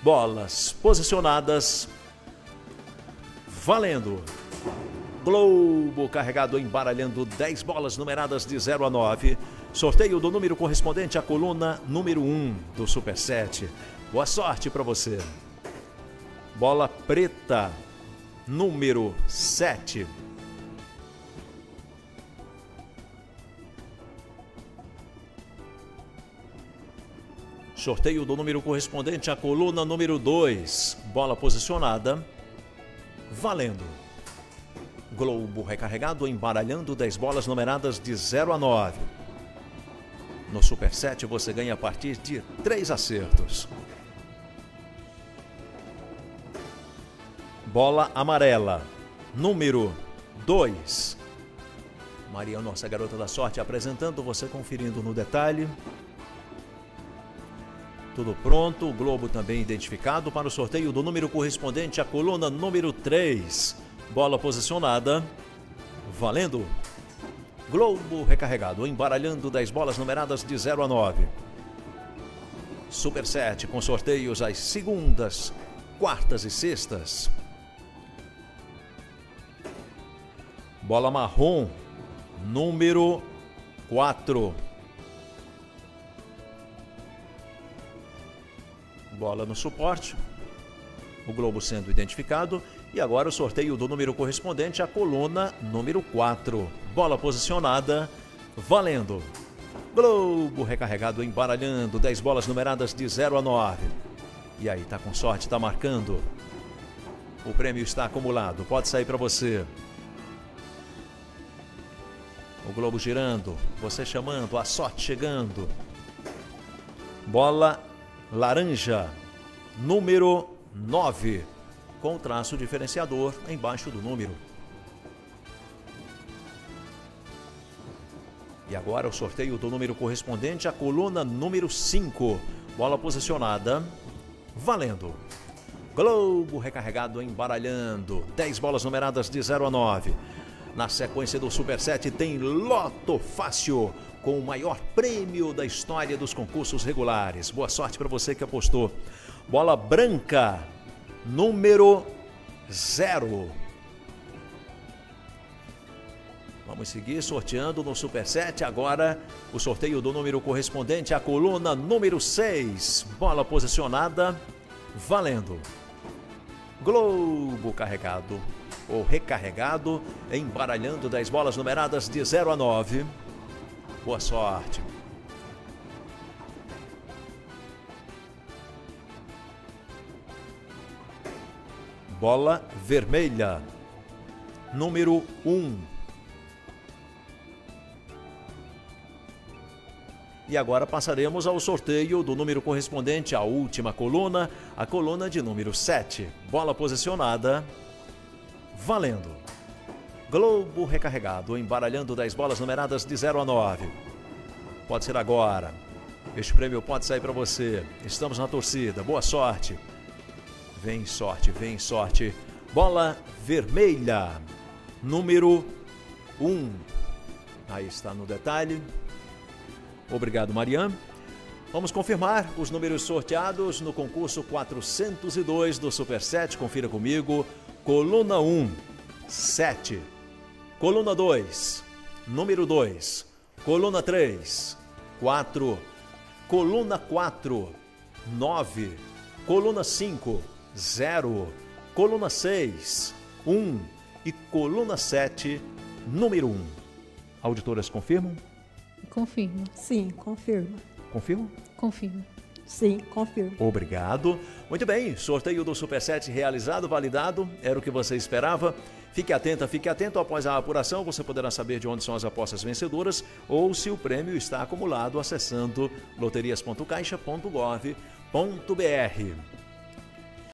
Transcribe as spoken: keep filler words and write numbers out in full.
bolas posicionadas, valendo. Globo carregado, embaralhando dez bolas numeradas de zero a nove. Sorteio do número correspondente à coluna número um do Super sete. Boa sorte para você. Bola preta, número sete. Sorteio do número correspondente à coluna número dois. Bola posicionada, valendo. Globo recarregado, embaralhando dez bolas numeradas de zero a nove. No Super sete você ganha a partir de três acertos. Bola amarela, número dois. Maria, nossa garota da sorte, apresentando, você conferindo no detalhe. Tudo pronto, o globo também identificado para o sorteio do número correspondente à coluna número três. Bola posicionada, valendo. Globo recarregado, embaralhando dez bolas numeradas de zero a nove. Super sete com sorteios às segundas, quartas e sextas. Bola marrom, número quatro. Bola no suporte, o globo sendo identificado. E agora o sorteio do número correspondente à coluna número quatro. Bola posicionada, valendo. Globo recarregado, embaralhando dez bolas numeradas de zero a nove. E aí, tá com sorte, tá marcando. O prêmio está acumulado, pode sair para você. O globo girando, você chamando, a sorte chegando. Bola laranja, número nove. Com traço diferenciador embaixo do número. E agora o sorteio do número correspondente à coluna número cinco. Bola posicionada, valendo. Globo recarregado, embaralhando dez bolas numeradas de zero a nove. Na sequência do Super sete tem Loto Fácil, com o maior prêmio da história dos concursos regulares. Boa sorte para você que apostou. Bola branca, número zero. Vamos seguir sorteando no Super sete. Agora o sorteio do número correspondente à coluna número seis. Bola posicionada, valendo. Globo carregado ou recarregado, embaralhando dez bolas numeradas de zero a nove. Boa sorte. Bola vermelha, número um. E agora passaremos ao sorteio do número correspondente à última coluna, a coluna de número sete. Bola posicionada, valendo. Globo recarregado, embaralhando dez bolas numeradas de zero a nove. Pode ser agora. Este prêmio pode sair para você. Estamos na torcida. Boa sorte. Vem sorte, vem sorte. Bola vermelha, número um. Aí está no detalhe. Obrigado, Marian. Vamos confirmar os números sorteados no concurso quatrocentos e dois do Super sete. Confira comigo. Coluna um, sete. Coluna dois, número dois. Coluna três, quatro. Coluna quatro, nove. Coluna cinco, zero. Coluna seis, um. E coluna sete, número um. Auditoras confirmam? Confirma. Sim, confirma. Confirma? Confirma. Sim, confirma. Obrigado. Muito bem, sorteio do Super sete realizado, validado. Era o que você esperava. Fique atenta, fique atento. Após a apuração, você poderá saber de onde são as apostas vencedoras ou se o prêmio está acumulado acessando loterias ponto caixa ponto gov ponto br.